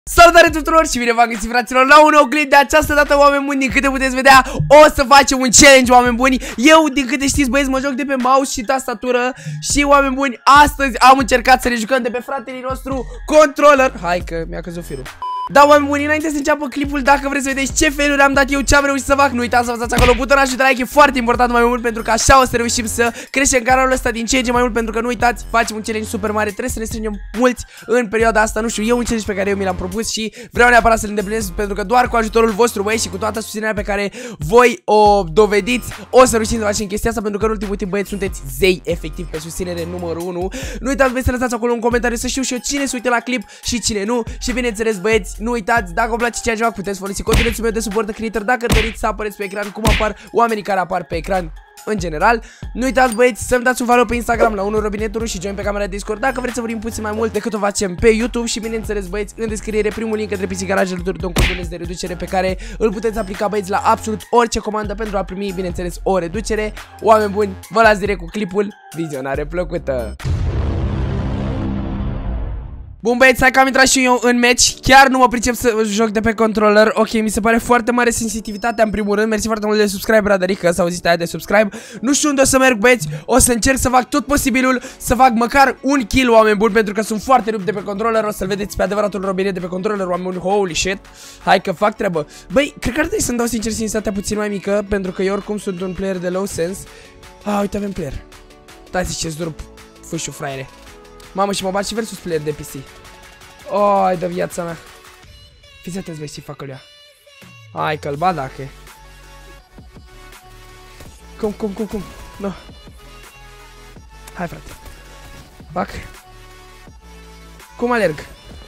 Salutare tuturor și bine v-am găsit, fraților, la un nou clip. De această dată, oameni buni, din câte puteți vedea, o să facem un challenge, oameni buni. Eu, din câte știți, băieți, mă joc de pe mouse și tastatură. Și, oameni buni, astăzi am încercat să ne jucăm de pe fratele nostru controller. Hai că mi-a căzut firul. Da, oameni buni, înainte să înceapă clipul, dacă vreți să vedeți ce feluri am dat eu, ce am reușit să fac, nu uitați să apăsați acolo butonul de like, e foarte important, mai mult, pentru că așa o să reușim să creștem canalul ăsta din ce în ce mai mult, pentru că nu uitați, facem un challenge super mare, trebuie să ne strângem mulți în perioada asta, nu știu, e un challenge pe care eu mi l-am propus și vreau neapărat să-l îndeplinesc, pentru că doar cu ajutorul vostru, băieți, și cu toată susținerea pe care voi o dovediți, o să reușim să facem chestia asta, pentru că în ultimul timp, băieți, sunteți zei, efectiv, pe susținere numărul 1. Nu uitați, băieți, să lăsați acolo un comentariu să știu și eu cine se uită la clip și cine nu. Și bineînțeles, băieți, nu uitați, dacă vă place ceea ce fac, puteți folosi codul meu de suport creator dacă doriți să apăreți pe ecran cum apar oamenii care apar pe ecran în general. Nu uitați, băieți, să-mi dați un follow pe Instagram la 1robinet1 și join pe camera de Discord dacă vreți să vorbim puțin mai mult decât o facem pe YouTube. Și bineînțeles, băieți, în descriere primul link către PC Garage alături de un cod de reducere pe care îl puteți aplica, băieți, la absolut orice comandă pentru a primi, bineînțeles, o reducere. Oameni buni, vă las direct cu clipul. Vizionare plăcută! Bun, băieți, hai că am intrat și eu în match. Chiar nu mă pricep să joc de pe controller. Ok, mi se pare foarte mare sensitivitatea în primul rând. Mersi foarte mult de subscribe, bradărică, să auziți aia de subscribe. Nu știu unde o să merg, băieți. O să încerc să fac tot posibilul să fac măcar un kill, oameni buni, pentru că sunt foarte rupt de pe controller. O să-l vedeți pe adevăratul robinet de pe controller, oameni buni. Holy shit. Hai că fac treabă. Băi, cred că ar trebui să-mi dau sincer sensitivitatea puțin mai mică, pentru că eu oricum sunt un player de low sense. Uite, avem player. Da, zici ce-ți durup, fâșu, fraiere. Mamă, și mă bat și versus player de PC. Ai de viața mea. Fiți atenți, băi, și fac ălea. Hai că-l bat dacă. Cum? No. Hai, frate. Fac. Cum alerg?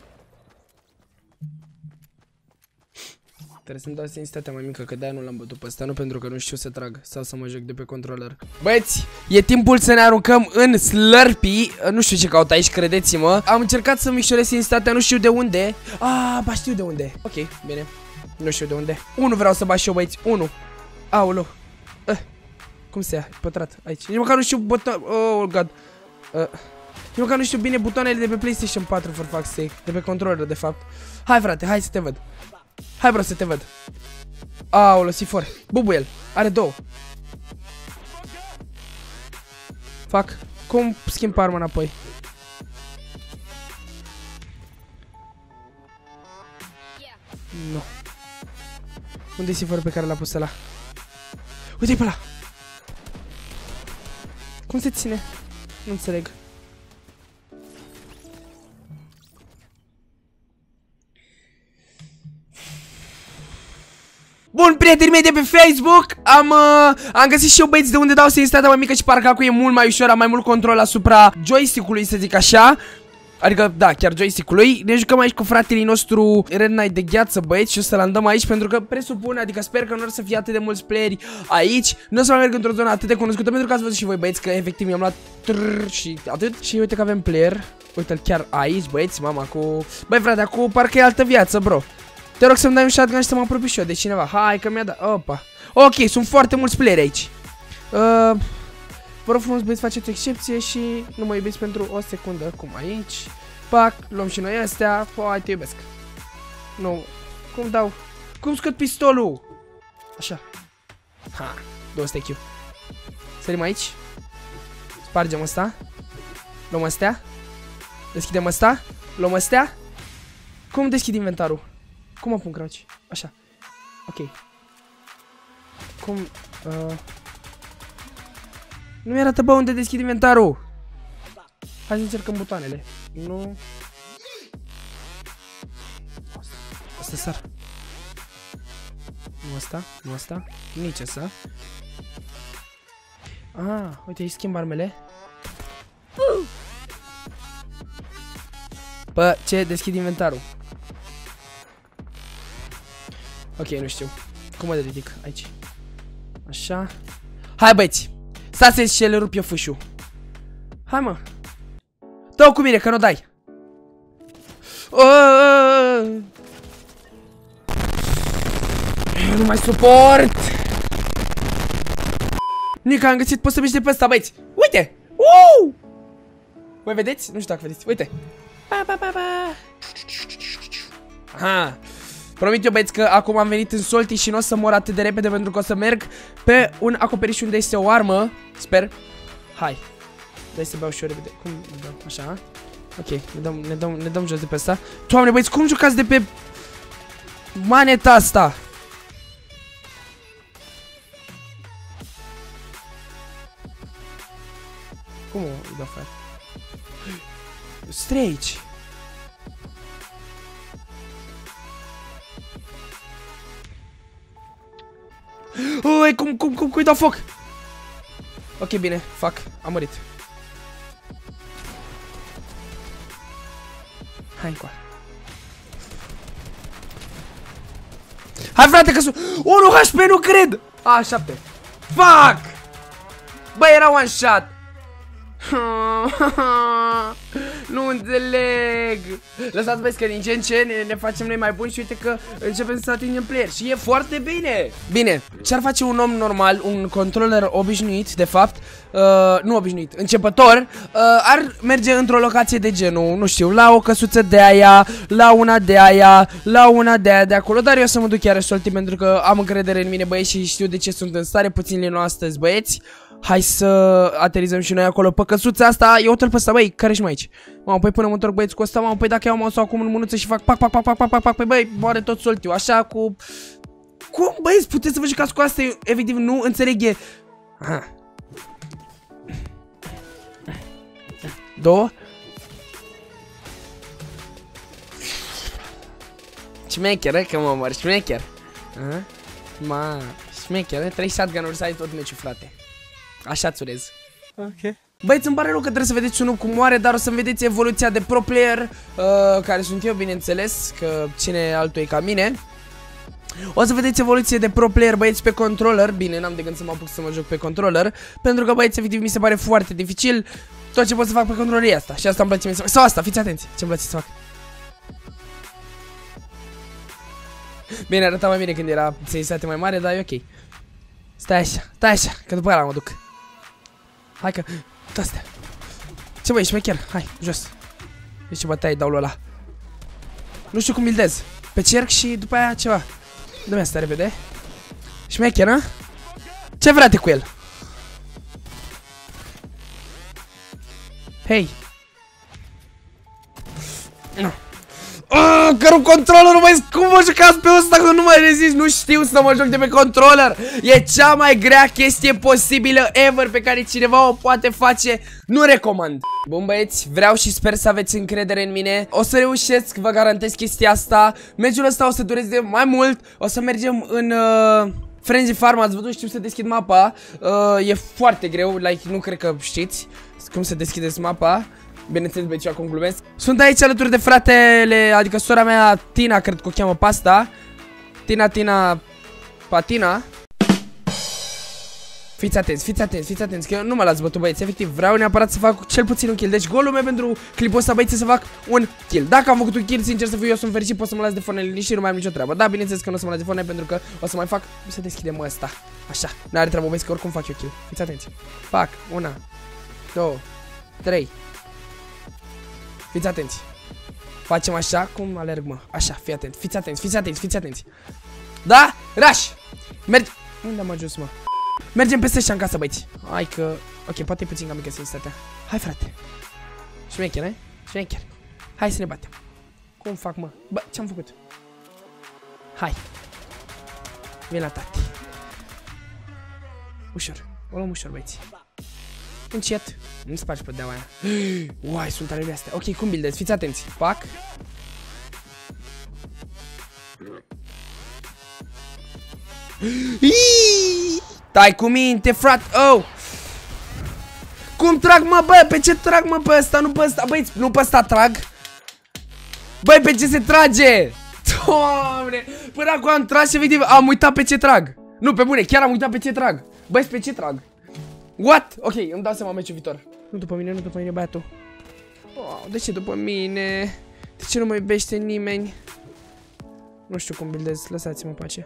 Trebuie să-mi dau sensitatea mai mică, că de-aia nu l-am bătut pe ăsta, nu pentru că nu știu să trag sau să mă joc de pe controller. Băieți, e timpul să ne aruncăm în Slurpee. Nu știu ce caut aici, credeți-mă. Am încercat să micșorez sensitatea, nu știu de unde. Ba știu de unde. Ok, bine. Nu știu de unde. 1 vreau să bat și eu, băieți, 1. Aoleu. Cum se ia? Pătrat, aici. Nici măcar nu știu buton... Oh, god. Nici măcar nu știu bine butoanele de pe PlayStation 4, for fuck's sake. De pe controller, de fapt. Hai, frate, hai să te văd. Hai, bro, să te văd. Aoleu, sifor. Bubuiel. Are 2. Fac. Cum schimb arma înapoi? Nu. Unde-i siforul pe care l-a pus ăla? Uite-i pe ăla. Cum se ține? Nu înțeleg. Bun, prietenii mei de pe Facebook, am găsit și eu, băieți, de unde dau sensitatea mai mică și parcă acum e mult mai ușor, am mai mult control asupra joystick-ului, să zic așa. Adică, da, chiar joystick-ului. Ne jucăm aici cu fratele nostru Red Knight de gheață, băieți, și o să-l andăm aici pentru că presupun, adică sper că nu o să fie atât de mulți playeri aici. Nu o să mai merg într-o zonă atât de cunoscută, pentru că ați văzut și voi, băieți, că efectiv mi-am luat și atât. Și uite că avem player. Uite-l chiar aici, băieți, mama, cu... Băi, frate, acum parcă e altă viață, bro. Te rog să-mi dai un shotgun și să mă apropii și eu de cineva. Hai că mi-a dat. Opa. Ok, sunt foarte mulți playeri aici. Vă rog frumos, băieți, faceți o excepție și nu mă iubiți pentru o secundă. Cum aici. Pac, luăm și noi astea. Hai, te iubesc. Nu. Cum dau? Cum scot pistolul? Așa. Ha, 200 Q. Sărim aici. Spargem ăsta. Luăm astea. Deschidem ăsta. Luăm astea. Cum deschid inventarul? Cum mă pun crouch? Așa. Ok. Cum... Nu mi-arată, bă, unde deschid inventarul. Hai să încercăm butoanele. Nu... Asta sar. Nu asta, nu asta. Nici asta. Uite, aici schimb armele. Bă, ce? Deschid inventarul. Ok, nu știu. Cum mă ridic? Aici. Așa. Hai, băieți. Stați și le rup eu fâșul. Hai, mă. Dă-o cu mine, că nu dai. Nu mai suport. Nica, am găsit, poți să miști de pe ăsta, băieți. Uite. Voi vedeți? Nu știu dacă vedeți. Uite. Aha. Promit eu, băieți, că acum am venit în Salty și nu o să mor atât de repede pentru că o să merg pe un acoperiș unde este o armă. Sper. Hai. Dai să beau și eu repede. Cum dau? Așa. Ok, ne dăm jos de pe asta. Doamne, băieți, cum jucați de pe maneta asta? Cum o dau afară? Strange. Ui, cum dau foc? Ok, bine, fac, am murit. Hai încoa. Hai, frate, că sunt 1 HP, nu cred. A, 7. Fuck. Bă, era one shot. Nu înțeleg. Lăsați, băieți, că din ce în ce ne facem noi mai buni și uite că începem să atingem player. Și e foarte bine. Bine, ce-ar face un om normal, un controller obișnuit, de fapt, nu obișnuit, începător, ar merge într-o locație de genul, nu știu, la o căsuță de aia, la una de aia, la una de aia de acolo. Dar eu o să mă duc chiar Salty pentru că am încredere în mine, băieți, și știu de ce sunt în stare. Puțin lino astăzi, băieți. Hai să aterizăm și noi acolo pe căsuța asta. Eu o-l pe ăsta, băi, care ești mai aici? Mamă, păi până mă întorc, băieți, cu ăsta, mamă, păi dacă iau mouse-ul acum în mânuță și fac pac, pac, pac, pac, pac, pac, pac, păi băi, moare tot Salty-ul, așa cu... Cum, băieți, puteți să vă jucați cu asta? Eu, efectiv, nu înțeleg, e... Aha. 2. Șmecher, că mă mor, șmecher. Aha. Ma, șmecher, 3 shotgun-uri să ai tot meciul, frate. Așa-ți urez. Ok. Băieți, îmi pare rău că trebuie să vedeți un noob cum moare, dar o să-mi vedeți evoluția de pro player, care sunt eu, bineînțeles, că cine altul e ca mine. O să vedeți evoluție de pro player, băieți, pe controller. Bine, n-am de gând să mă apuc să mă joc pe controller, pentru că, băieți, efectiv, mi se pare foarte dificil. Tot ce pot să fac pe controller e asta. Și asta îmi place mie să fac. Sau asta, fiți atenți, ce-mi place să fac. Bine, arăta mai bine când era sensibilitate mai mare, dar e ok. Stai așa, că după aia mă duc. Hai că... Astea. Ce băi, șmecher? Hai, jos. Deci ce bătaie dau lui ăla. Nu știu cum buildez. Pe cerc și după aia ceva. Dă-mi asta repede. Șmecher, a? Ce frate cu el? Hei. Nu. Cărul controller, băi, cum mă jucați pe ăsta că nu mai rezist, nu știu să mă joc de pe controller. E cea mai grea chestie posibilă ever pe care cineva o poate face. Nu recomand. Bun, băieți, vreau și sper să aveți încredere în mine. O să reușesc, vă garantez chestia asta. Meciul ăsta o să dureze mai mult. O să mergem în Frenzy Farm, ați văzut, știu să deschid mapa. E foarte greu, like, nu cred că știți cum să deschideți mapa. Bineînțeles, băieți, eu acum glumesc. Sunt aici alături de fratele, adică sora mea, Tina, cred că o cheamă pe asta. Tina, Patina. Fiți atenți, că eu nu mă las bătut, băieți. Efectiv, vreau neapărat să fac cel puțin un kill. Deci golul meu pentru clipul ăsta, băieți, să fac un kill. Dacă am făcut un kill, sincer să fiu, eu sunt fericit, pot să mă las de fone liniștit și nu mai am nicio treabă. Da, bineînțeles că nu o să mă las de fone pentru că o să mai fac, să deschidem ăsta. Așa, n-are treabă, băieți, că oricum fac eu kill. Fiți atenți. Fac, 1, 2, 3. Fiți atenți. Facem așa, cum alerg, mă. Așa, fii atent, fiți atenți. Da? Rush! Mergi... Unde am ajuns, mă? Mergem peste ăștia în casă, băieți. Hai că... Ok, poate e puțin cam mică sensitatea. Hai, frate. Șmecher, ne? Șmecher. Hai să ne batem. Cum fac, mă? Bă, ce-am făcut? Hai. Vin la tati. Ușor. O luăm ușor, băieți. Încet. Nu spargi pe deaua aia. Uai, sunt alele astea. Ok, cum buildez? Fiți atenți. Pac. Stai cu minte, frate. Oh. Cum trag, mă, bă? Pe ce trag, mă, pe ăsta? Nu pe ăsta. Băi, nu pe ăsta trag. Băi, pe ce se trage? Doamne. Până acum am tras și efectiv am uitat pe ce trag. Nu, pe bune, chiar am uitat pe ce trag. Băi, pe ce trag? What? Ok, îmi dau seama meciul viitor. Nu după mine, băiatul. Oh, de ce după mine? De ce nu mă iubește nimeni? Nu știu cum buildez, lăsați-mă pace.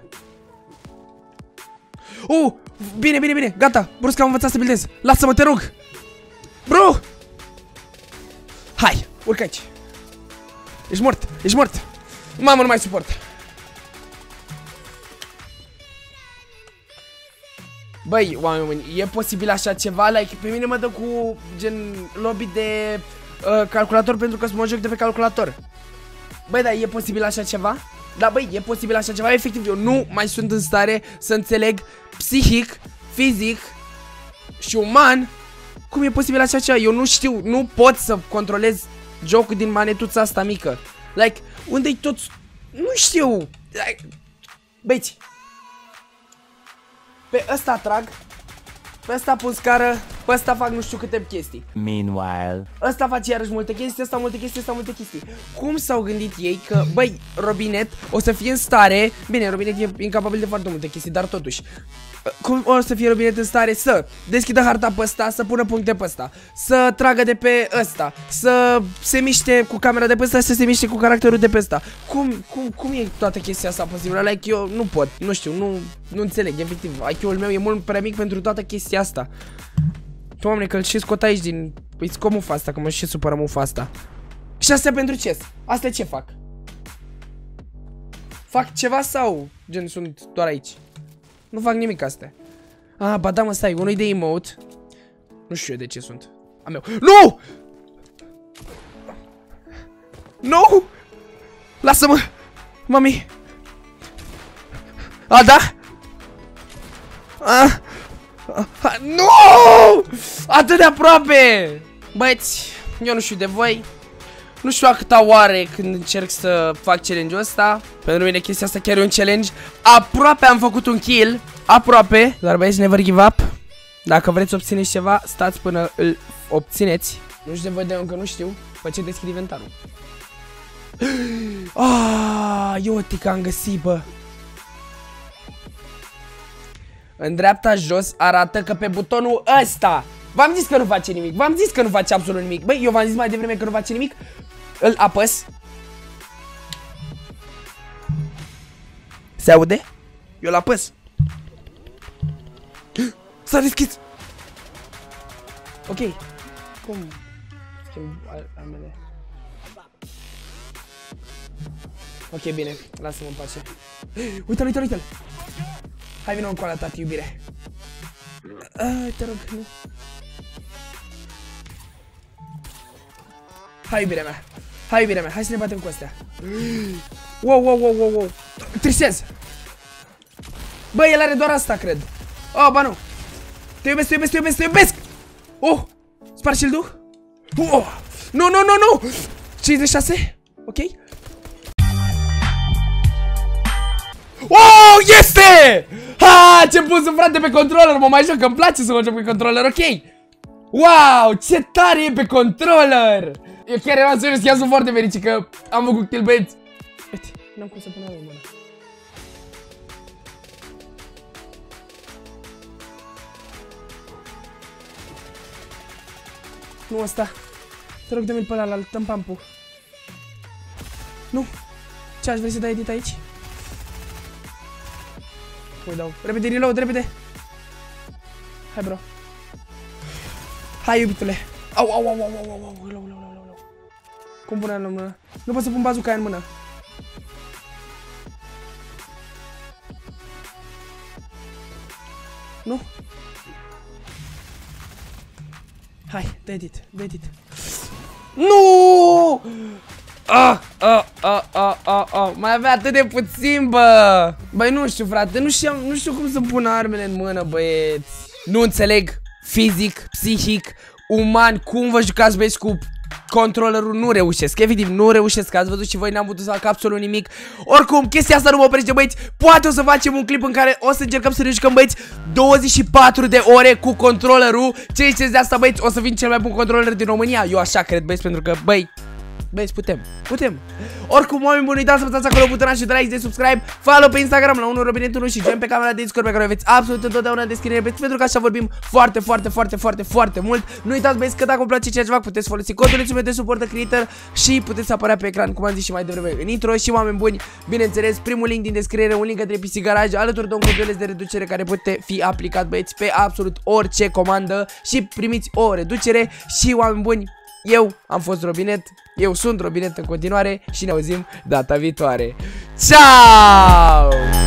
Bine, gata. Brusc am învățat să buildez. Lasă-mă, te rog. Bro! Hai, urcă aici. Ești mort. Mamă, nu mai suport. Băi, oameni, e posibil așa ceva? Like, pe mine mă dă cu gen lobby de calculator pentru că mă joc de pe calculator. Băi, dar e posibil așa ceva? Da, băi, e posibil așa ceva? Efectiv, eu nu mai sunt în stare să înțeleg psihic, fizic și uman cum e posibil așa ceva. Eu nu știu, nu pot să controlez jocul din manetuța asta mică. Like, unde-i tot... Nu știu. Like, băieți, pe ăsta trag, pe ăsta pun scară, pe ăsta fac nu știu câte chestii. Meanwhile, ăsta face iarăși multe chestii, ăsta multe chestii, ăsta multe chestii. Cum s-au gândit ei că, băi, Robinet o să fie în stare... Bine, Robinet e incapabil de foarte multe chestii, dar totuși cum o să fie Robinet în stare să deschidă harta pe ăsta, să pună puncte pe ăsta, să tragă de pe ăsta, să se miște cu camera de pe ăsta, să se miște cu caracterul de pe ăsta. Cum e toată chestia asta posibilă? Like, eu nu pot, nu știu, nu înțeleg, efectiv. IQ-ul meu e mult prea mic pentru toată chestia asta. Doamne, că îl și scot aici din... Păi scot mufa asta, că mă și supără mufa asta. Și astea pentru ce? Astea ce fac? Fac ceva sau gen sunt doar aici? Nu fac nimic astea. Ah, ba da, mă, stai, unul de emote. Nu știu eu de ce sunt. A meu. Nu! Nu! Lasă-mă! Mami! A, da? Nu! Atât de aproape! Băieți, eu nu știu de voi. Nu știu a câta oare când încerc să fac challenge-ul ăsta. Pentru mine chestia asta chiar e un challenge. Aproape am făcut un kill. Aproape. Dar băieți, never give up. Dacă vreți să obțineți ceva, stați până îl obțineți. Nu știu de voi, de încă nu știu. Păi ce deschid inventarul. Eu că am găsit, bă. În dreapta jos arată că pe butonul ăsta v-am zis că nu face nimic. V-am zis că nu face absolut nimic. Băi, eu v-am zis mai devreme că nu face nimic. Îl apăs. Se aude? Eu îl apăs. S-a deschis. Ok. Cum schimb armele? Ok, bine. Lasă-mă în pace. Uite-l, uite-l, uite-l. Hai, vină încoala, tati, iubire. Te rog, nu. Hai, iubirea mea. Hai, iubirea mea. Hai să ne batem cu astea. Wow, wow, wow, wow, wow. Trisez. Bă, el are doar asta, cred. Oh, ba nu. Te iubesc, te iubesc, te iubesc, te iubesc. Oh, spar shield-ul. Oh, nu, nu, nu, nu. 56. Ok. Oh, este! Ha, ce pus frate pe controller, mă mai joc, că îmi place să mă joc pe controller, ok? Wow, ce tare e pe controller! Eu chiar eram serios, chiar sunt foarte fericit că am făcut kill, băieți. Uite, n-am cum să pun armă în mână. Nu ăsta. Te rog, dă-mi-l pe ăla, dăm pampu. Nu. Ce, aș vrea să dai edit aici? Îi dau. Repede, reload, repede. Hai, bro. Hai, iubitule. Au, au, au, au, au, au, au, au, au. Cum pune în mână? Nu pot să pun bazuca aia în mână. Nu? Hai, dă edit, dă edit. Nu! Mai avea atât de puțin, bă. Băi, nu știu, frate, nu știu cum să pun armele în mână, băieți. Nu înțeleg fizic, psihic, uman, cum vă jucați, băieți, cu controllerul. Nu reușesc, efectiv, nu reușesc. Ați văzut și voi, n-am putut să fac absolut nimic. Oricum, chestia asta nu mă oprește, băieți. Poate o să facem un clip în care o să încercăm să ne jucăm, băieți, 24 de ore cu controllerul. Ce ziceți de asta, băieți? O să fim cel mai bun controller din România. Eu așa cred, băieți, pentru că, băi, băieți, putem. Oricum, oameni buni, uitați să apăsați acolo butonul și de like, de subscribe, follow pe Instagram la 1robinet1 și join pe camera de Discord pe care o aveți absolut întotdeauna în descriere, pentru că așa vorbim foarte mult. Nu uitați, băieți, că dacă vă place ceea ce fac, puteți folosi codul meu de suport creator și puteți apărea pe ecran, cum am zis și mai devreme în intro. Și, oameni buni, bineînțeles, primul link din descriere, un link către PC Garage, alături de un cod de reducere care poate fi aplicat, băieți, pe absolut orice comandă și primiți o reducere. Și, oameni buni, eu am fost Robinet, eu sunt Robinet în continuare și ne auzim data viitoare. Ciao!